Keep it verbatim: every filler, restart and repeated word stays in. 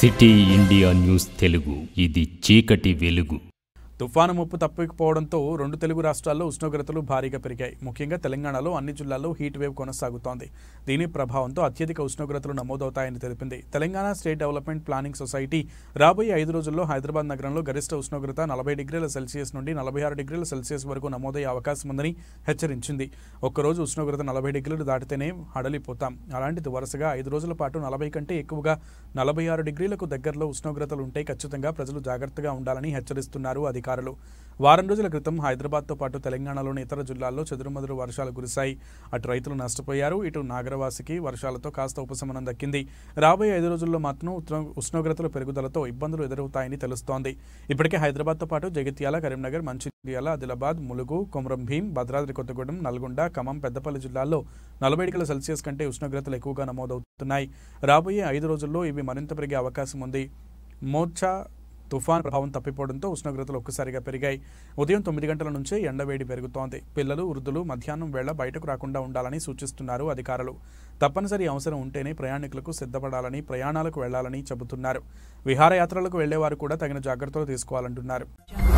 City India news Telugu ఇది చీకటి వెలుగు. తుఫాను ముప్పు తప్పిపోవడంతో రెండు తెలుగు రాష్ట్రాల్లో ఉష్ణోగ్రతలు భారీగా పెరిగాయి. ముఖ్యంగా తెలంగాణలో అన్ని జిల్లాల్లో హీట్ వేవ్ కొనసాగుతోంది. దీని ప్రభావంతో అత్యధిక ఉష్ణోగ్రతలు నమోదవుతాయని తెలిపింది. Telangana state development planning society రాబోయే ఐదు రోజుల్లో హైదరాబాద్ నగరంలో గరిష్ట ఉష్ణోగ్రత నలభై డిగ్రీల సెల్సియస్ నుండి నలభై ఆరు డిగ్రీల సెల్సియస్ వరకు నమోదయ్యే అవకాశం ఉందని హెచ్చరించింది. ఒక్కరోజు ఉష్ణోగ్రత నలభై డిగ్రీలు దాటితేనే హడలిపోతాం. అలాంటిది వరుసగా ఐదు రోజుల పాటు నలభై కంటే ఎక్కువగా నలభై ఆరు డిగ్రీలకు దగ్గరలో ఉష్ణోగ్రతలు ఉంటే ఖచ్చితంగా ప్రజలు జాగ్రత్తగా ఉండాలని హెచ్చరిస్తున్నారు అధికారులు. వారం రోజుల క్రితం హైదరాబాద్తో పాటు తెలంగాణలోని ఇతర జిల్లాల్లో చెదురుమదురు వర్షాలు కురిశాయి. అటు రైతులు నష్టపోయారు, ఇటు నాగరవాసికి వర్షాలతో కాస్త ఉపశమనం దక్కింది. రాబోయే ఐదు రోజుల్లో మాత్రం ఉష్ణోగ్రతల పెరుగుదలతో ఇబ్బందులు ఎదురవుతాయని తెలుస్తోంది. ఇప్పటికే హైదరాబాద్తో పాటు జగిత్యాల, కరీంనగర్, మంచిర్యాల, ఆదిలాబాద్, ములుగు, కొమరం భీం, భద్రాద్రి కొత్తగూడెం, నల్గొండ, ఖమ్మం, పెద్దపల్లి జిల్లాల్లో నలభై డిగ్రీల సెల్సియస్ కంటే ఉష్ణోగ్రతలు ఎక్కువగా నమోదవుతున్నాయి. రాబోయే ఐదు రోజుల్లో ఇవి మరింత పెరిగే అవకాశం ఉంది. మోర్చా తుఫాన్ ప్రభావం తప్పిపోవడంతో ఉష్ణోగ్రతలు ఒక్కసారిగా పెరిగాయి. ఉదయం తొమ్మిది గంటల నుంచే ఎండవేడి పెరుగుతోంది. పిల్లలు, వృద్ధులు మధ్యాహ్నం వేళ బయటకు రాకుండా ఉండాలని సూచిస్తున్నారు అధికారులు. తప్పనిసరి అవసరం ఉంటేనే ప్రయాణికులకు సిద్ధపడాలని, ప్రయాణాలకు వెళ్లాలని చెబుతున్నారు. విహారయాత్రలకు వెళ్లేవారు కూడా తగిన జాగ్రత్తలు తీసుకోవాలంటున్నారు.